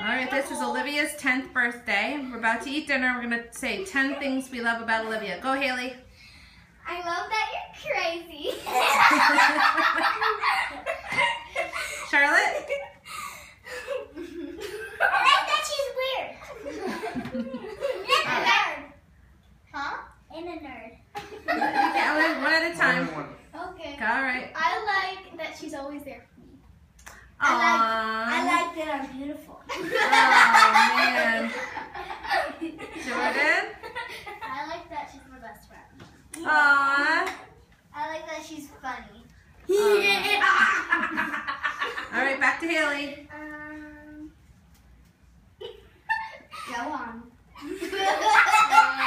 All right, this is Olivia's 10th birthday. We're about to eat dinner. We're going to say 10 things we love about Olivia. Go, Haley. I love that you're crazy. Charlotte? I like that she's weird. And a nerd. Huh? And a nerd. You can only one at a time. Okay. All right. I like that she's always there for me. Aww. I like that I'm beautiful. Oh, man. Jordan? I like that she's my best friend. Aww. I like that she's funny. All right, back to Haley.